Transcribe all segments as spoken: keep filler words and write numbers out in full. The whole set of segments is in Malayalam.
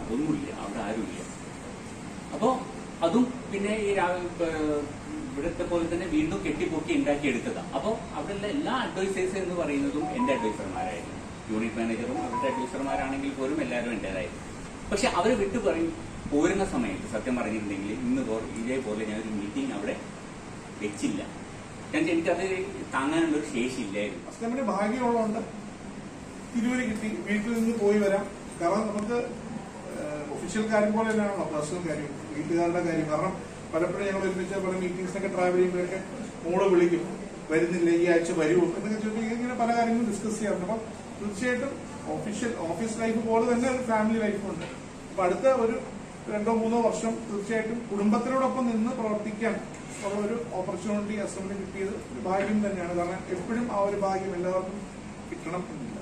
ഒന്നുമില്ല, അവിടെ ആരുമില്ല. അപ്പോൾ അതും പിന്നെ ഈ ഇവിടുത്തെ പോലെ തന്നെ വീണ്ടും കെട്ടിപ്പൊക്കി ഉണ്ടാക്കിയെടുത്തതാണ്. അപ്പോൾ അവിടെയുള്ള എല്ലാ അഡ്വൈസേഴ്സ് എന്ന് പറയുന്നതും എൻ്റെ അഡ്വൈസർമാരായിരുന്നു. യൂണിറ്റ് മാനേജറും അവരുടെ അഡ്വൈസർമാരാണെങ്കിൽ പോലും എല്ലാവരും എൻ്റേതായിരുന്നു. പക്ഷെ അവർ വിട്ടു പറയും പോരുന്ന സമയത്ത് സത്യം പറഞ്ഞിട്ടുണ്ടെങ്കിൽ ഇന്ന് ഇതേപോലെ ഞാനൊരു മീറ്റിംഗ് അവിടെ വെച്ചില്ല. കാരണം എനിക്കത് താങ്ങാനുള്ളൊരു ശേഷി ഇല്ലായിരുന്നു. അസ്ലമിന് ഭാഗ്യമുള്ളതുകൊണ്ട് തിരുവരി കിട്ടി, വീട്ടിൽ നിന്ന് പോയി വരാം. കാരണം നമുക്ക് ഒഫീഷ്യൽ കാര്യം പോലെ തന്നെയാണല്ലോ പേഴ്സണൽ കാര്യം, വീട്ടുകാരുടെ കാര്യം. കാരണം പലപ്പോഴും ഞങ്ങൾ ഒരുമിച്ച് പല മീറ്റിംഗ്സിനൊക്കെ ട്രാവൽ ചെയ്യുമ്പോഴൊക്കെ മോള് വിളിക്കും, വരുന്നില്ല ഈ ആഴ്ച വരുമോ എന്നൊക്കെ ചോദിക്കും. ഇങ്ങനെ പല കാര്യങ്ങളും ഡിസ്കസ് ചെയ്യാറുണ്ട്. അപ്പം തീർച്ചയായിട്ടും ഒഫീഷ്യൽ ഓഫീസ് ലൈഫ് പോലെ തന്നെ ഒരു ഫാമിലി ലൈഫുണ്ട്. അപ്പൊ അടുത്ത ഒരു രണ്ടോ മൂന്നോ വർഷം തീർച്ചയായിട്ടും കുടുംബത്തിനോടൊപ്പം നിന്ന് പ്രവർത്തിക്കാൻ ഉള്ള ഒരു ഓപ്പർച്യൂണിറ്റി അസംബ്ലി കിട്ടിയത് ഒരു ഭാഗ്യം തന്നെയാണ്. കാരണം എപ്പോഴും ആ ഒരു ഭാഗ്യം എല്ലാവർക്കും കിട്ടണം എന്നില്ല.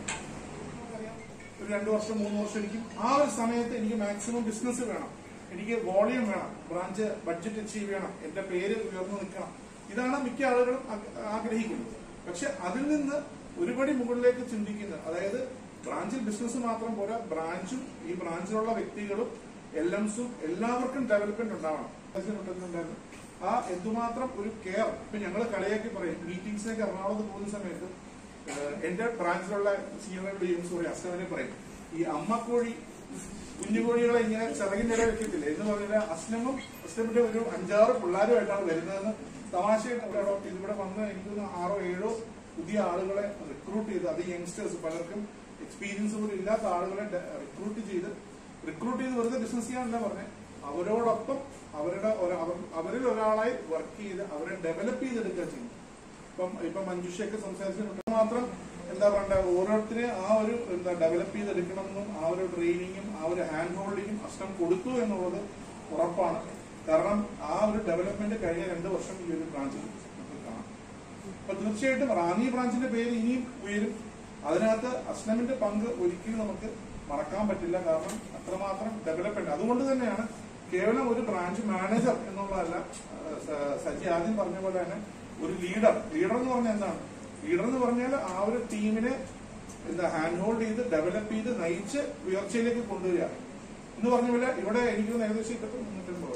ഒരു രണ്ടു വർഷം മൂന്ന് വർഷം ഇരിക്കും. ആ ഒരു സമയത്ത് എനിക്ക് മാക്സിമം ബിസിനസ് വേണം, എനിക്ക് വോളിയം വേണം, ബ്രാഞ്ച് ബഡ്ജറ്റ് അച്ചീവ് ചെയ്യണം, എന്റെ പേര് ഉയർന്നു നിൽക്കണം. ഇതാണ് മിക്ക ആളുകളും ആഗ്രഹിക്കുന്നത്. പക്ഷെ അതിൽ നിന്ന് ഒരുപടി മുകളിലേക്ക് ചിന്തിക്കുന്നത്, അതായത് ബ്രാഞ്ചിൽ ബിസിനസ് മാത്രം പോരാ, ബ്രാഞ്ചും ഈ ബ്രാഞ്ചിലുള്ള വ്യക്തികളും എൽ എംസും എല്ലാവർക്കും ഡെവലപ്മെന്റ് ഉണ്ടാവണം. ഉണ്ടായിരുന്നു ആ എന്തുമാത്രം ഒരു കെയർ. ഇപ്പൊ ഞങ്ങൾ കളിയാക്കി പറയും, മീറ്റിംഗ്സിനൊക്കെ എറണാകുളത്ത് പോകുന്ന സമയത്ത് എന്റെ ബ്രാഞ്ചിലുള്ള സീനിയറുടെ യൂണിറ്റ്സ് പറയും, അസ്ലമിനെ പറയും, ഈ അമ്മക്കോഴി കുഞ്ഞുകോഴികളെ ഇങ്ങനെ ചിറകിനിടെ വെക്കത്തില്ല എന്ന് പറഞ്ഞാൽ അസ്ലമും അസ്ലമിന്റെ ഒരു അഞ്ചാറ് പിള്ളേരുമായിട്ടാണ് വരുന്നതെന്ന് തമാശയായിട്ട് ഇവിടെ വന്ന് എനിക്കൊന്ന് ആറോ ഏഴോ പുതിയ ആളുകളെ റിക്രൂട്ട് ചെയ്ത്, അത് യങ്സ്റ്റേഴ്സ് പലർക്കും എക്സ്പീരിയൻസ് പോലും ഇല്ലാത്ത ആളുകളെ റിക്രൂട്ട് ചെയ്ത് റിക്രൂട്ട് ചെയ്ത് വെറുതെ ബിസിനസ് ചെയ്യാനല്ല പറഞ്ഞത്, അവരോടൊപ്പം അവരുടെ അവരിൽ ഒരാളായി വർക്ക് ചെയ്ത് അവരെ ഡെവലപ്പ് ചെയ്തെടുക്കുക ചെയ്യും. ഇപ്പം ഇപ്പൊ മഞ്ജുഷയൊക്കെ സംസാരിച്ചിട്ട് മാത്രം എന്താ പറയണ്ട, ഓരോരുത്തരെ ആ ഒരു എന്താ ഡെവലപ്പ് ചെയ്തെടുക്കണമെന്നും ആ ഒരു ട്രെയിനിങ്ങും ആ ഒരു ഹാൻഡ് ഹോൾഡിങ്ങും അഷ്ടം കൊടുത്തു എന്നുള്ളത് ഉറപ്പാണ്. കാരണം ആ ഒരു ഡെവലപ്മെന്റ് കഴിഞ്ഞ രണ്ടു വർഷം ഈ ഒരു ബ്രാഞ്ചിൽ നമുക്ക് കാണാം. അപ്പൊ തീർച്ചയായിട്ടും റാന്നി ബ്രാഞ്ചിന്റെ പേര് ഇനിയും ഉയരും. അതിനകത്ത് അസ്ലമിന്റെ പങ്ക് ഒരിക്കലും നമുക്ക് മറക്കാൻ പറ്റില്ല. കാരണം അത്രമാത്രം ഡെവലപ്മെന്റ്. അതുകൊണ്ട് തന്നെയാണ് കേവലം ഒരു ബ്രാഞ്ച് മാനേജർ എന്നുള്ളതല്ല, സജി ആദ്യം പറഞ്ഞ പോലെ തന്നെ ഒരു ലീഡർ. ലീഡർ എന്ന് പറഞ്ഞാൽ എന്താണ്? ലീഡർ എന്ന് പറഞ്ഞാൽ ആ ഒരു ടീമിനെ എന്താ ഹാൻഡ് ഹോൾഡ് ചെയ്ത് ഡെവലപ്പ് ചെയ്ത് നയിച്ച് ഉയർച്ചയിലേക്ക് കൊണ്ടുവരിക എന്ന് പറഞ്ഞ പോലെ ഇവിടെ എനിക്ക് ഏകദേശം ഇതൊക്കെ മുന്നൂറ്റമ്പത്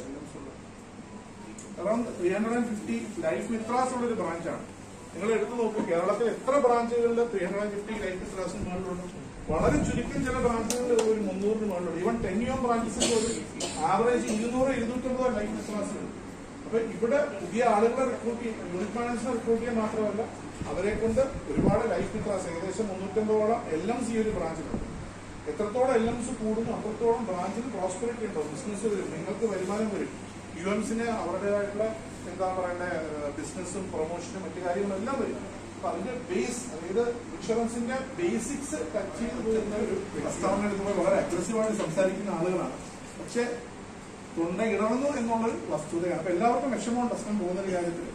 around three hundred and fifty life മിത്രാസ് ഉള്ള ഒരു ബ്രാഞ്ചാണ്. നിങ്ങൾ എടുത്തു നോക്കൂ, കേരളത്തിൽ എത്ര ബ്രാഞ്ചുകളിൽ three hundred and fifty life മിത്രാസിന് മുകളിലുണ്ട്? വളരെ ചുരുക്കം ചില ബ്രാഞ്ചുകളിൽ ഒരു മുന്നൂറിന് മുകളിലുണ്ട്. ഈവൻ ടെൻ യോം ബ്രാഞ്ചസിന്റെ ഒരു ആവറേജ് ഇരുന്നൂറ് ഇരുന്നൂറ്റമ്പത് ലൈഫ് മിത്രാസുണ്ട്. അപ്പൊ ഇവിടെ പുതിയ ആളുകളെ റിക്രൂട്ട് ചെയ്യാൻ, യൂണിറ്റ് മാനേജറിനെ റിക്രൂട്ട് ചെയ്യാൻ മാത്രമല്ല, അവരെ കൊണ്ട് ഒരുപാട് ലൈഫ് മിത്രാസ് ഏകദേശം മുന്നൂറ്റമ്പതോളം എൽ എംസ് ഈ ഒരു ബ്രാഞ്ചിലുണ്ട്. എത്രത്തോളം എൽ എംസ് കൂടുന്നു അത്രത്തോളം ബ്രാഞ്ചിന് പ്രോസ്പെറിറ്റി ഉണ്ടാവും, ബിസിനസ് വരും, നിങ്ങൾക്ക് വരുമാനം വരും. യു എംസിന് അവരുടേതായിട്ടുള്ള എന്താ പറയണ്ടേ ബിസിനസ്സും പ്രൊമോഷനും മറ്റു കാര്യങ്ങളും എല്ലാം വരും. അപ്പൊ അതിന്റെ ബേസ്, അതായത് ഇൻഷുറൻസിന്റെ ബേസിക്സ് ടച്ച് ചെയ്ത് പോകുന്ന ഒരു പ്രസ്താവന എടുക്കുമ്പോൾ വളരെ അഗ്രസീവായിട്ട് സംസാരിക്കുന്ന ആളുകളാണ്. പക്ഷെ തൊണ്ട ഇടണന്നു എന്നുള്ളൊരു വസ്തുതയാണ്. അപ്പൊ എല്ലാവർക്കും വിഷമമുണ്ട് അസ്ലം പോകുന്ന ഒരു കാര്യത്തിൽ.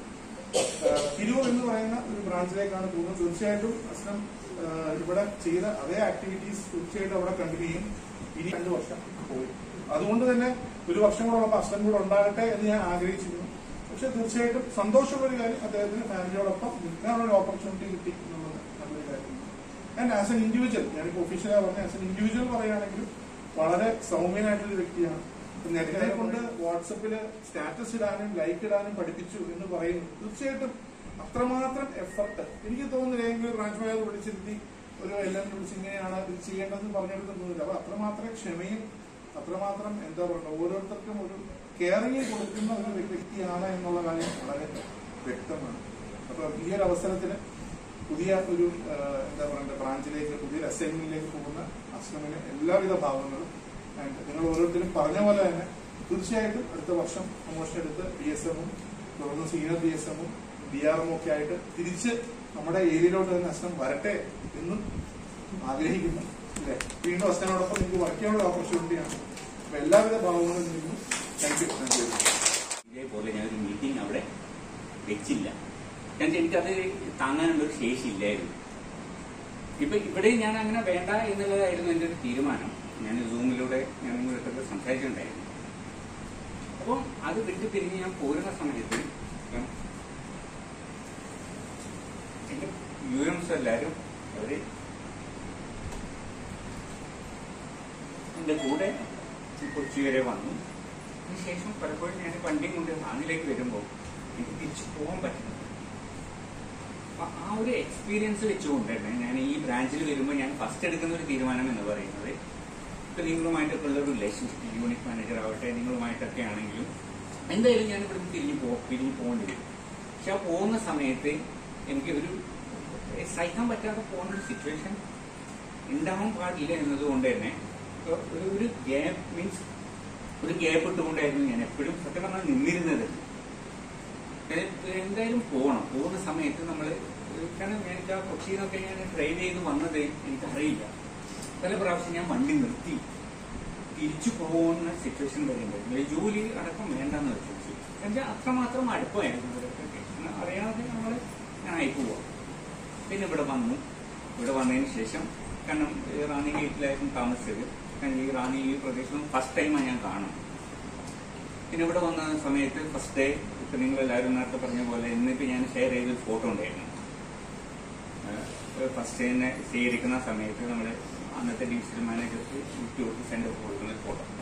തിരൂർ എന്ന് പറയുന്ന ഒരു ബ്രാഞ്ചിലേക്കാണ് പോകുന്നത്. തീർച്ചയായിട്ടും അസ്ലം ഇവിടെ ചെയ്ത അതേ ആക്ടിവിറ്റീസ് തീർച്ചയായിട്ടും അവിടെ കണ്ടിന്യൂ ചെയ്യും. ഇനി രണ്ടു വർഷം പോയി. അതുകൊണ്ട് തന്നെ ഒരു വർഷം കൂടെ ഉള്ളപ്പോൾ അസ്ലം കൂടെ ഉണ്ടാകട്ടെ എന്ന് ഞാൻ ആഗ്രഹിച്ചിരുന്നു. പക്ഷെ തീർച്ചയായിട്ടും സന്തോഷമുള്ളൊരു കാര്യം, അദ്ദേഹത്തിന് ഫാമിലിയോടൊപ്പം നിൽക്കാനുള്ള ഓപ്പർച്യൂണിറ്റി കിട്ടി എന്നുള്ളത് നല്ലൊരു കാര്യമാണ്. ആൻഡ് ആസ് എൻ ഇൻഡിവിജ്വൽ, ഞാനിപ്പോൾ ഒഫീഷ്യലായി പറഞ്ഞ ആസ് എൻ ഇൻഡിവിജ്വൽ പറയുകയാണെങ്കിലും വളരെ സൗമ്യനായിട്ടുള്ള വ്യക്തിയാണ്. നെറ്റിനെ കൊണ്ട് വാട്സപ്പില് സ്റ്റാറ്റസ് ഇടാനും ലൈക്ക് ഇടാനും പഠിപ്പിച്ചു എന്ന് പറയുന്നു. തീർച്ചയായിട്ടും അത്രമാത്രം എഫർട്ട് എനിക്ക് തോന്നുന്നില്ല ഏതെങ്കിലും ബ്രാഞ്ച് മാനേജർ വിളിച്ചിരുത്തി ഒരു എല്ലാം വിളിച്ച് ഇങ്ങനെയാണ് ഇത് ചെയ്യേണ്ടതെന്ന് പറഞ്ഞെടുക്കുന്നില്ല. അപ്പൊ അത്രമാത്രം ക്ഷമയും അത്രമാത്രം എന്താ പറയുക ഓരോരുത്തർക്കും ഒരു കെയറിങ് കൊടുക്കുന്ന ഒരു വ്യക്തിയാണ് എന്നുള്ള കാര്യം വളരെ വ്യക്തമാണ്. അപ്പൊ ഈ ഒരു അവസരത്തിൽ പുതിയ ഒരു എന്താ പറയുക ബ്രാഞ്ചിലേക്ക് പുതിയൊരു അസൈൻമെന്റിലേക്ക് പോകുന്ന അസ്ലമിന് എല്ലാവിധ ഭാവങ്ങളും നിങ്ങൾ ഓരോരുത്തരും പറഞ്ഞ പോലെ തന്നെ തീർച്ചയായിട്ടും അടുത്ത വർഷം പ്രൊമോഷൻ എടുത്ത് ബി എസ് എമ്മും തുടർന്ന് സീനിയർ ബി എസ് എമ്മും ഡി ആർ എമ്മും ഒക്കെ ആയിട്ട് തിരിച്ച് നമ്മുടെ ഏരിയയിലോട്ട് തന്നെ അസ്ലം വരട്ടെ എന്നും ആഗ്രഹിക്കുന്നു. അല്ലെ, വീണ്ടും അസ്ലമിനോടൊപ്പം നിങ്ങൾക്ക് വർക്ക് ചെയ്യാനുള്ള ഓപ്പർച്യൂണിറ്റിയാണ്. അപ്പൊ എല്ലാവിധ ഭാവങ്ങളും നിന്നും താങ്ക് യു. ഇതേപോലെ ഞാനൊരു മീറ്റിംഗ് അവിടെ വെച്ചില്ല. കാരണം എനിക്കത് താങ്ങാനുള്ളൊരു ശേഷി ഇല്ലായിരുന്നു. ഇപ്പൊ ഇവിടെ ഞാൻ അങ്ങനെ വേണ്ട എന്നുള്ളതായിരുന്നു എന്റെ ഒരു തീരുമാനം. ഞാൻ സൂമിലൂടെ ഞാൻ നിങ്ങളൊക്കെ സംസാരിച്ചിട്ടുണ്ടായിരുന്നു. അപ്പം അത് വിട്ടു പിരിഞ്ഞ് ഞാൻ പോരുന്ന സമയത്ത് എന്റെ യു എംസ് എല്ലാവരും അവര് എന്റെ കൂടെ കൊച്ചി വരെ വന്നു. അതിനുശേഷം പലപ്പോഴും ഞാൻ വണ്ടിയും കൊണ്ട് റാന്നിയിലേക്ക് വരുമ്പോൾ എനിക്ക് തിരിച്ചു പോകാൻ പറ്റുന്നു. അപ്പൊ ആ ഒരു എക്സ്പീരിയൻസ് വെച്ചുകൊണ്ട് തന്നെ ഞാൻ ഈ ബ്രാഞ്ചിൽ വരുമ്പോൾ ഞാൻ ഫസ്റ്റ് എടുക്കുന്ന ഒരു തീരുമാനം എന്ന് പറയുന്നത്, ഇപ്പൊ നിങ്ങളുമായിട്ടൊക്കെ ഉള്ള ഒരു റിലേഷൻഷിപ്പ്, യൂണിറ്റ് മാനേജർ ആവട്ടെ, നിങ്ങളുമായിട്ടൊക്കെ ആണെങ്കിലും എന്തായാലും ഞാൻ ഇവിടുന്ന് തിരിഞ്ഞു പോ തിരിഞ്ഞു പോകേണ്ടി വരും. പക്ഷെ ആ പോകുന്ന സമയത്ത് എനിക്ക് ഒരു സഹിക്കാൻ പറ്റാതെ പോകുന്ന ഒരു സിറ്റുവേഷൻ ഉണ്ടാവാൻ പാടില്ല എന്നതുകൊണ്ട് തന്നെ ഒരു ഗ്യാപ്പ് മീൻസ് ഒരു ഗ്യാപ്പ് ഇട്ടുകൊണ്ടായിരുന്നു ഞാൻ എപ്പോഴും സത്യം പറഞ്ഞാൽ നിന്നിരുന്നത്. എന്തായാലും പോകണം. പോകുന്ന സമയത്ത് നമ്മൾ, കാരണം എനിക്ക് ആ കൊച്ചിയിൽ നിന്നൊക്കെ ഞാൻ ഡ്രൈവ് ചെയ്ത് വന്നത് എനിക്കറിയില്ല. പല പ്രാവശ്യം ഞാൻ വണ്ടി നിർത്തി തിരിച്ചു പോകുന്ന സിറ്റുവേഷൻ വരുന്നുണ്ടായിരുന്നു. ജോലി അടക്കം വേണ്ടെന്ന് വെച്ചു. എന്നുവെച്ചാൽ അത്രമാത്രം അടുപ്പമായിരുന്നു ഇവരൊക്കെ. അറിയാതെ നമ്മൾ ഞാൻ ആയി പോവാം. പിന്നെ ഇവിടെ വന്നു. ഇവിടെ വന്നതിന് ശേഷം, കാരണം റാന്നി ഗേറ്റിലായിരുന്നു താമസിച്ചത്. കാരണം ഈ റാന്നി ഈ പ്രദേശം ഫസ്റ്റ് ടൈമാണ് ഞാൻ കാണുന്നത്. പിന്നെ ഇവിടെ വന്ന സമയത്ത് ഫസ്റ്റ് ഡേ ഇപ്പൊ നിങ്ങൾ എല്ലാവരും നേരത്തെ പറഞ്ഞ പോലെ ഇന്നിപ്പോ ഞാൻ ഷെയർ ചെയ്തൊരു ഫോട്ടോ ഉണ്ടായിരുന്നു. ഫസ്റ്റ് ഡേനെ സ്വീകരിക്കുന്ന സമയത്ത് നമ്മുടെ അന്നത്തെ ഡിവിഷണൽ മാനേജർക്ക് യൂട്ടി ഓഫീസ് കൊടുക്കുന്ന ഒരു ഫോട്ടോ.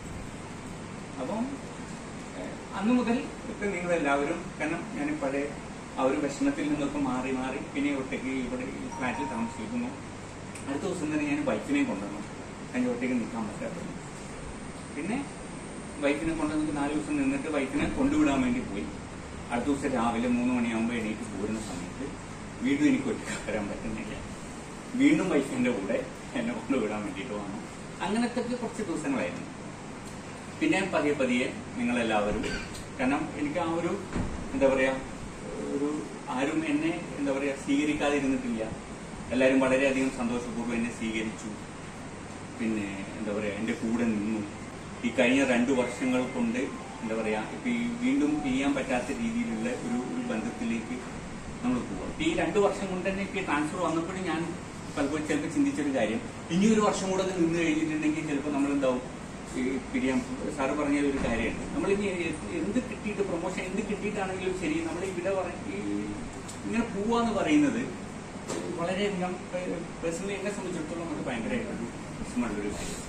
അപ്പം അന്ന് മുതൽ ഇപ്പൊ നിങ്ങളെല്ലാവരും, കാരണം ഞാൻ പഴയ ആ ഒരു വിഷമത്തിൽ നിന്നൊക്കെ മാറി മാറി പിന്നെ ഒറ്റയ്ക്ക് ഇവിടെ ഈ ഫ്ലാറ്റിൽ താമസിക്കുന്നു. അടുത്ത ദിവസം തന്നെ ഞാൻ വൈഫിനെ കൊണ്ടുവന്നു. അതിൻ്റെ ഒറ്റയ്ക്ക് നിൽക്കാൻ പറ്റാത്തത്. പിന്നെ വൈഫിനെ കൊണ്ടുവന്നിട്ട് നാല് ദിവസം നിന്നിട്ട് വൈഫിനെ കൊണ്ടുവിടാൻ വേണ്ടി പോയി. അടുത്ത ദിവസം രാവിലെ മൂന്ന് മണിയാകുമ്പോൾ എണീറ്റ് പോരുന്ന സമയത്ത് വീണ്ടും എനിക്ക് ഒറ്റയ്ക്ക് വരാൻ പറ്റുന്നില്ല. വീണ്ടും വൈഫിന്റെ കൂടെ എന്നെ കൊണ്ടുവിടാൻ വേണ്ടിയിട്ട് വന്നു. അങ്ങനത്തെ കുറച്ച് ദിവസങ്ങളായിരുന്നു. പിന്നെ പതിയെ പതിയെ നിങ്ങളെല്ലാവരും, കാരണം എനിക്ക് ആ ഒരു എന്താ പറയാ ഒരു ആരും എന്നെ എന്താ പറയാ സ്വീകരിക്കാതിരുന്നിട്ടില്ല. എല്ലാവരും വളരെയധികം സന്തോഷപൂർവ്വം എന്നെ സ്വീകരിച്ചു. പിന്നെ എന്താ പറയാ എന്റെ കൂടെ നിന്നു. ഈ കഴിഞ്ഞ രണ്ടു വർഷങ്ങൾ കൊണ്ട് എന്താ പറയാ ഇപ്പൊ ഈ വീണ്ടും ചെയ്യാൻ പറ്റാത്ത രീതിയിലുള്ള ഒരു ഒരു ബന്ധത്തിലേക്ക് നമ്മൾ പോവാം. ഈ രണ്ടു വർഷം കൊണ്ട് തന്നെ ഇപ്പൊ ട്രാൻസ്ഫർ വന്നപ്പോഴും ഞാൻ പലപ്പോഴും ചിലപ്പോൾ ചിന്തിച്ചൊരു കാര്യം, ഇനി ഒരു വർഷം കൂടെ നിന്ന് കഴിഞ്ഞിട്ടുണ്ടെങ്കിൽ ചിലപ്പോൾ നമ്മളെന്താവും പിരിയാൻ. സാറ് പറഞ്ഞ ഒരു കാര്യമുണ്ട്, നമ്മളിനി എന്ത് കിട്ടിയിട്ട് പ്രൊമോഷൻ എന്ത് കിട്ടിയിട്ടാണെങ്കിലും ശരി, നമ്മൾ ഇവിടെ ഇങ്ങനെ പോവാന്ന് പറയുന്നത് വളരെ പേഴ്സണലി എന്നെ സംബന്ധിച്ചിടത്തോളം അത് ഭയങ്കരമായിട്ടൊരു വിഷമമുള്ളൊരു കാര്യം.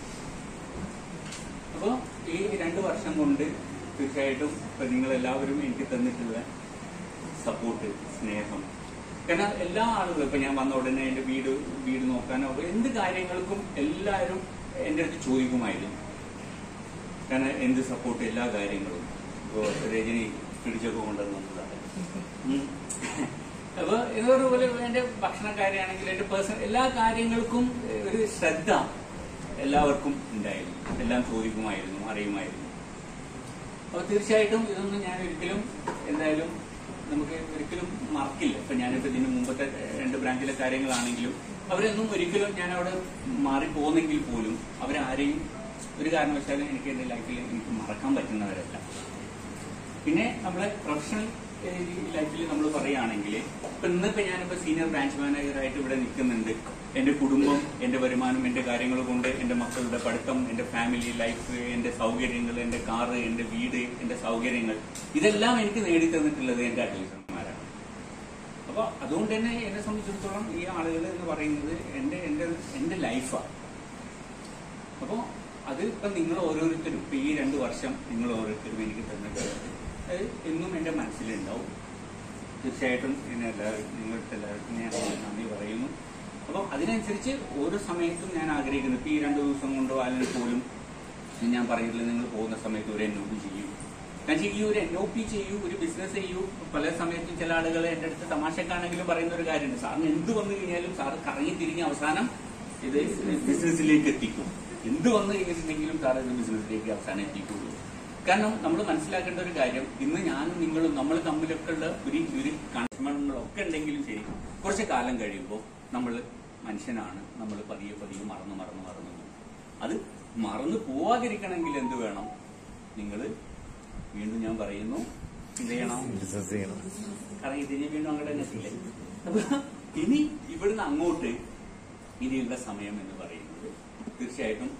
അപ്പോൾ ഈ രണ്ടു വർഷം കൊണ്ട് തീർച്ചയായിട്ടും ഇപ്പൊ നിങ്ങളെല്ലാവരും എനിക്ക് തന്നിട്ടുള്ള സപ്പോർട്ട്, സ്നേഹം, കാരണം എല്ലാ ആളുകളും ഇപ്പൊ ഞാൻ വന്ന ഉടനെ എന്റെ വീട് വീട് നോക്കാനോ എന്ത് കാര്യങ്ങൾക്കും എല്ലാവരും എന്റെ അടുത്ത് ചോദിക്കുമായിരുന്നു. കാരണം എന്ത് സപ്പോർട്ട്, എല്ലാ കാര്യങ്ങളും. ഇപ്പോ രജനി പിടിച്ചൊക്കെ കൊണ്ടുവന്നതാണ്. അപ്പൊ ഇതുപോലെ എന്റെ ഭക്ഷണക്കാരെയാണെങ്കിൽ എന്റെ പേഴ്സണൽ എല്ലാ കാര്യങ്ങൾക്കും ഒരു ശ്രദ്ധ എല്ലാവർക്കും ഉണ്ടായിരുന്നു. എല്ലാം ചോദിക്കുമായിരുന്നു, അറിയുമായിരുന്നു. അപ്പൊ തീർച്ചയായിട്ടും ഇതൊന്നും ഞാൻ ഒരിക്കലും എന്തായാലും നമുക്ക് ഒരിക്കലും മറക്കില്ല. ഇപ്പൊ ഞാനിപ്പോ ഇതിന് മുമ്പത്തെ രണ്ട് ബ്രാഞ്ചിലെ കാര്യങ്ങളാണെങ്കിലും അവരൊന്നും ഒരിക്കലും ഞാൻ അവിടെ മാറിപ്പോകുന്നെങ്കിൽ പോലും അവരാരെയും ഒരു കാരണവശാലും എനിക്ക് എന്റെ ലൈഫിൽ എനിക്ക് മറക്കാൻ പറ്റുന്നവരല്ല. പിന്നെ നമ്മളെ പ്രൊഫഷണൽ ലൈഫിൽ നമ്മൾ പറയുകയാണെങ്കിൽ ഇപ്പൊ ഇന്നിപ്പോ ഞാനിപ്പോ സീനിയർ ബ്രാഞ്ച് മാനേജറായിട്ട് ഇവിടെ നിൽക്കുന്നുണ്ട്. എന്റെ കുടുംബം, എന്റെ വരുമാനം, എന്റെ കാര്യങ്ങൾ കൊണ്ട് എന്റെ മക്കളുടെ പഠിത്തം, എന്റെ ഫാമിലി ലൈഫ്, എന്റെ സൗകര്യങ്ങൾ, എന്റെ കാറ്, എന്റെ വീട്, എന്റെ സൗകര്യങ്ങൾ, ഇതെല്ലാം എനിക്ക് നേടിത്തന്നിട്ടുള്ളത് എന്റെ അഡ്വൈസർമാരാണ്. അപ്പൊ അതുകൊണ്ട് തന്നെ എന്നെ സംബന്ധിച്ചിടത്തോളം ഈ ആളുകൾ എന്ന് പറയുന്നത് എന്റെ എന്റെ എന്റെ ലൈഫാണ്. അപ്പോ അത് ഇപ്പൊ നിങ്ങൾ ഓരോരുത്തരും ഇപ്പൊ ഈ രണ്ടു വർഷം നിങ്ങൾ ഓരോരുത്തരും എനിക്ക് തന്നിട്ടുള്ളത് അത് എന്നും എന്റെ മനസ്സിലുണ്ടാവും. തീർച്ചയായിട്ടും എന്നെ എല്ലാവരും നിങ്ങൾക്ക് എല്ലാവർക്കും ഞാൻ നന്ദി പറയുന്നു. അപ്പം അതിനനുസരിച്ച് ഓരോ സമയത്തും ഞാൻ ആഗ്രഹിക്കുന്നു. ഇപ്പൊ ഈ രണ്ടു ദിവസം കൊണ്ടോ അല്ലെങ്കിൽ പോലും ഞാൻ പറഞ്ഞിട്ടില്ല, നിങ്ങൾ പോകുന്ന സമയത്ത് ഒരു എൻ ഒ പി ചെയ്യൂ. കാരണം ഈ ഒരു എൻ ഒ പി ചെയ്യൂ, ഒരു ബിസിനസ് ചെയ്യൂ. പല സമയത്തും ചില ആളുകൾ എന്റെ അടുത്ത് തമാശക്കാണെങ്കിലും പറയുന്ന ഒരു കാര്യമുണ്ട്, സാറിന് എന്ത് വന്നു കഴിഞ്ഞാലും സാറ് കറങ്ങി തിരിഞ്ഞ് അവസാനം ഇത് ബിസിനസ്സിലേക്ക് എത്തിക്കും. എന്ത് വന്നു കഴിഞ്ഞിട്ടുണ്ടെങ്കിലും സാർ ഇത് ബിസിനസ്സിലേക്ക് അവസാനം എത്തിക്കുള്ളൂ. കാരണം നമ്മൾ മനസ്സിലാക്കേണ്ട ഒരു കാര്യം, ഇന്ന് ഞാനും നിങ്ങളും നമ്മൾ തമ്മിലൊക്കെ ഉള്ള ഒരു ഒരു കൺസ്യൂമറുകളൊക്കെ ഉണ്ടെങ്കിലും ശരി, കുറച്ച് കാലം കഴിയുമ്പോൾ നമ്മൾ മനുഷ്യനാണ്. നമ്മൾ പതിയെ പതിയെ മറന്നു മറന്നു മറന്നു പോകും. അത് മറന്നു പോവാതിരിക്കണമെങ്കിൽ എന്ത് വേണം? നിങ്ങൾ വീണ്ടും ഞാൻ പറയുന്നു, എന്ത് ചെയ്യണം? കാരണം ഇതിന് വീണ്ടും അങ്ങോട്ട് തന്നെ എത്തില്ലേ. അപ്പൊ ഇനി ഇവിടുന്ന് അങ്ങോട്ട് ഇനിയുള്ള സമയം എന്ന് പറയുന്നത് തീർച്ചയായിട്ടും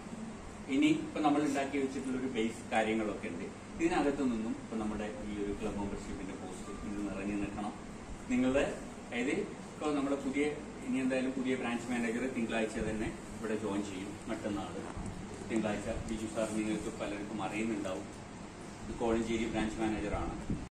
ഇനി ഇപ്പൊ നമ്മൾ ഉണ്ടാക്കി വെച്ചിട്ടുള്ള ഒരു ബേസ് കാര്യങ്ങളൊക്കെ ഉണ്ട്. ഇതിനകത്തു നിന്നും ഇപ്പൊ നമ്മുടെ ഈ ഒരു ക്ലബ് മെമ്പർഷിപ്പിന്റെ പോസ്റ്റ് ഇത് നിറഞ്ഞു നിൽക്കണം. നിങ്ങളുടെ അതായത് ഇപ്പൊ നമ്മുടെ പുതിയ ഇനി എന്തായാലും പുതിയ ബ്രാഞ്ച് മാനേജർ തിങ്കളാഴ്ച തന്നെ ഇവിടെ ജോയിൻ ചെയ്യും, മറ്റന്നാള്. തിങ്കളാഴ്ച ബിജു സാർ നിങ്ങൾക്ക് പലർക്കും അറിയുന്നുണ്ടാവും. കോഴഞ്ചേരി ബ്രാഞ്ച് മാനേജറാണ്.